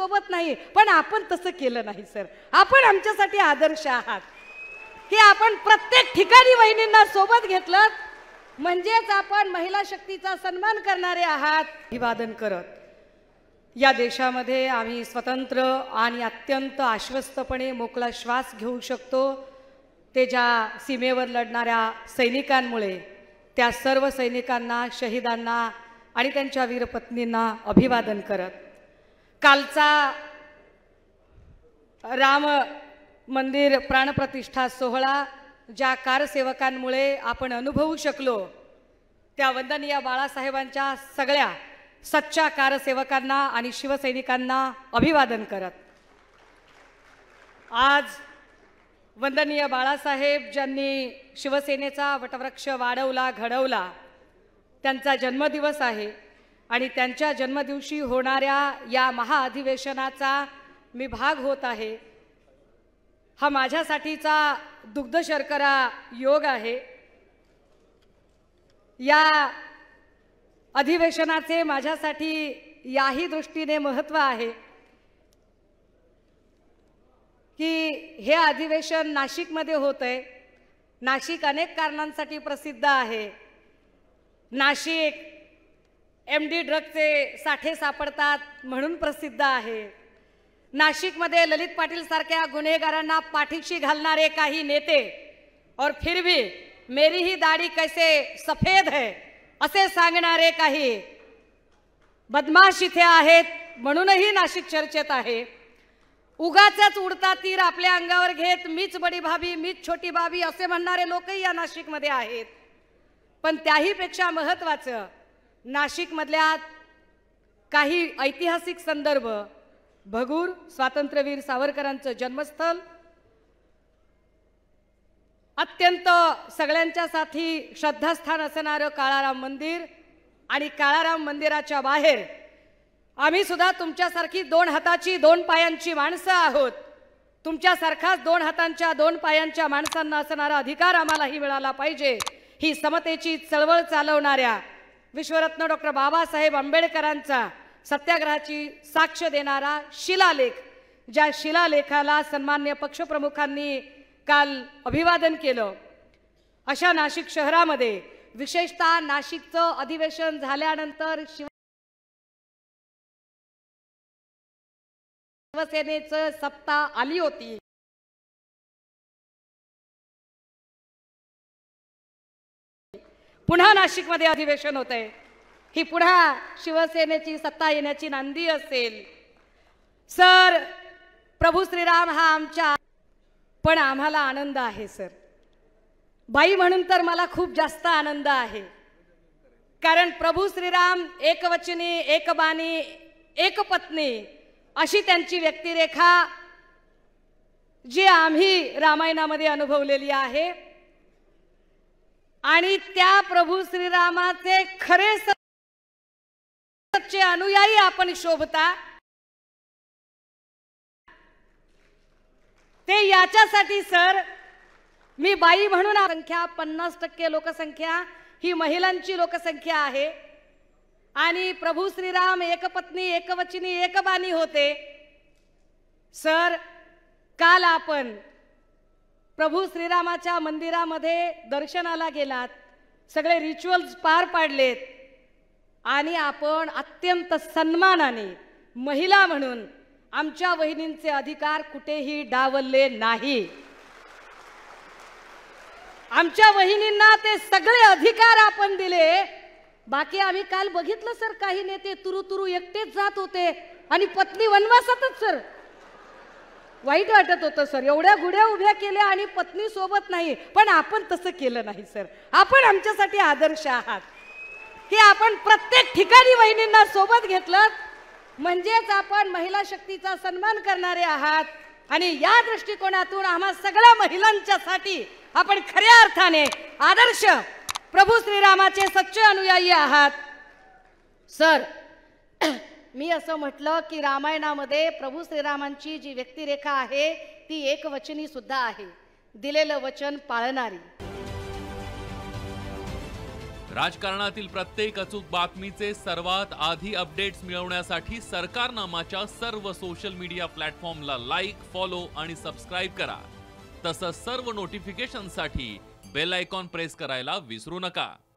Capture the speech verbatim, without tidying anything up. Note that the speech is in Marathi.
सोबत नाही, पण आपण तसं केलं नाही सर. आपण आमच्यासाठी आदर्श आहात की आपण प्रत्येक ठिकाणी वहिनींना सोबत घेतलं म्हणजेच आपण महिला शक्तीचा सन्मान करणारे आहात. अभिवादन करत या देशामध्ये आम्ही स्वतंत्र आणि अत्यंत आश्वस्तपणे मोकळा श्वास घेऊ शकतो ते ज्या सीमेवर लढणाऱ्या सैनिकांमुळे. त्या सर्व सैनिकांना, शहीदांना आणि त्यांच्या वीरपत्नींना अभिवादन करत कालचा राम मंदिर प्राणप्रतिष्ठा सोहळा ज्या कारसेवकांमुळे आपण अनुभवू शकलो त्या वंदनीय बाळासाहेबांच्या सगळ्या सच्च्या कारसेवकांना आणि शिवसैनिकांना अभिवादन करत आज वंदनीय बाळासाहेब ज्यांनी शिवसेनेचा वटवृक्ष वाढवला, घडवला, त्यांचा जन्मदिवस आहे आणि त्यांच्या जन्मदिवशी होणाऱ्या या महाअधिवेशनाचा मी भाग होत आहे. हा माझ्यासाठीचा दुग्ध शर्करा योग आहे. या अधिवेशनाचे माझ्यासाठी याही दृष्टीने महत्त्व आहे की हे अधिवेशन नाशिकमध्ये होत आहे. नाशिक अनेक कारणांसाठी प्रसिद्ध आहे. नाशिक एम डी ड्रगचे साठे सापडतात म्हणून प्रसिद्ध आहे. नाशिकमध्ये ललित पाटील सारख्या गुन्हेगारांना पाठीशी घालणारे काही नेते और फिर भी मेरी ही दाढी कैसे सफेद है असे सांगणारे काही बदमाश इथे आहेत म्हणूनही नाशिक चर्चेत आहे. उगाचच उडता तीर आपल्या अंगावर घेत मीच बडी भाभी, मीच छोटी भाभी असे म्हणणारे लोकही या नाशिकमध्ये आहेत. पण त्याहीपेक्षा महत्त्वाचं नाशिकमधल्या काही ऐतिहासिक संदर्भ, भगूर स्वातंत्र्यवीर सावरकरांचं जन्मस्थळ, अत्यंत सगळ्यांच्यासाठी श्रद्धास्थान असणारं काळाराम मंदिर आणि काळाराम मंदिराच्या बाहेर आम्ही सुद्धा तुमच्यासारखी दोन हाताची दोन पायांची माणसं आहोत. तुमच्यासारखाच दोन हातांच्या दोन पायांच्या माणसांना असणारा अधिकार आम्हालाही मिळाला पाहिजे. ही समतेची चळवळ चालवणाऱ्या विश्वरत्न डॉक्टर बाबासाहेब आंबेडकरांचा सत्याग्रहाची साक्ष देणारा शिलालेख, ज्या शिलालेखाला सन्मान्य पक्षप्रमुखांनी काल अभिवादन केलं, अशा नाशिक शहरामध्ये विशेषतः नाशिकचं अधिवेशन झाल्यानंतर शिवसेनेचं सत्ता आली होती. पुन्हा नाशिकमध्ये अधिवेशन होत आहे. ही पुन्हा शिवसेनेची सत्ता येण्याची नांदी असेल. सर, प्रभू श्रीराम हा आमच्या, पण आम्हाला आनंद आहे सर. बाई म्हणून तर मला खूप जास्त आनंद आहे, कारण प्रभू श्रीराम एकवचनी, एकबाणी, एकपत्नी अशी त्यांची व्यक्तिरेखा जी आम्ही रामायणामध्ये अनुभवलेली आहे आणि त्या प्रभू श्रीरामाचे खरे सच्चे अनुयायी आपण शोभता. ते याच्यासाठी सर मी बाई म्हणून संख्या पन्नास टक्के लोकसंख्या ही महिलांची लोकसंख्या आहे आणि प्रभू श्रीराम एकपत्नी, एकवचनी, एकबाणी होते. सर, काल आपण प्रभू श्रीरामाच्या मंदिरामध्ये दर्शनाला गेलात, सगळे रिच्युअल्स पार पाडलेत आणि आपण अत्यंत सन्मानाने महिला म्हणून आमच्या वहिनींचे अधिकार कुठेही डावलले नाही. आमच्या वहिनींना ते सगळे अधिकार आपण दिले. बाकी आम्ही काल बघितलं सर, काही नेते तुरु तुरु एकटेच जात होते आणि पत्नी वनवासातच. सर, वाईट वाटत होतं सर. एवढ्या गुड्या उभ्या केल्या आणि पत्नी सोबत नाही, पण आपण तसं केलं नाही सर. आपण आमच्यासाठी आदर्श आहात की आपण प्रत्येक ठिकाणी वहिनींना सोबत घेतलं म्हणजेच आपण महिला शक्तीचा सन्मान करणारे आहात. आणि या दृष्टिकोनातून आम्हा सगळ्या महिलांच्यासाठी आपण खऱ्या अर्थाने आदर्श प्रभू श्रीरामाचे सच्चे अनुयायी आहात. सर, मी असं म्हटलं की रामायणामध्ये प्रभू श्रीरामांची जी व्यक्तिरेखा आहे ती एकवचनी सुद्धा आहे, दिलेलं वचन पाळणारी. राजकारणातील प्रत्येक अचूक बातमीचे सर्वात आधी अपडेट्स मिळवण्यासाठी सरकारनामाच्या सर्व सोशल मीडिया प्लॅटफॉर्मला लाईक, फॉलो आणि सबस्क्राईब करा. तसंच सर्व नोटिफिकेशनसाठी बेल आयकॉन प्रेस करायला विसरू नका.